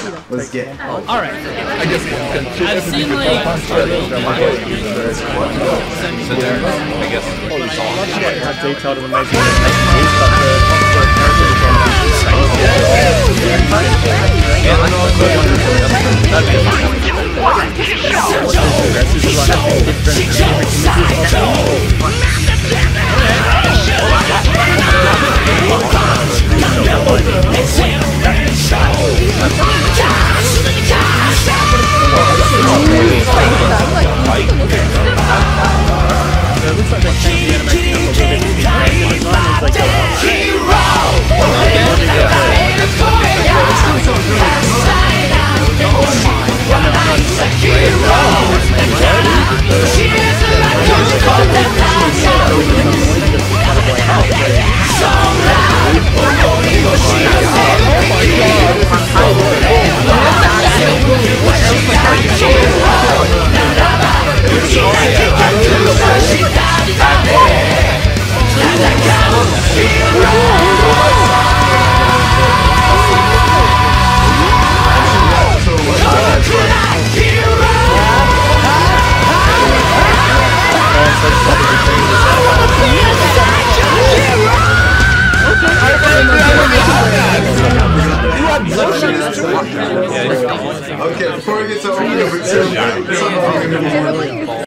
Let's get. Alright. I guess I've seen like I guess Have detailed and amazing. It looks like they changed the animation a little bit. Okay, before we get to over number 2,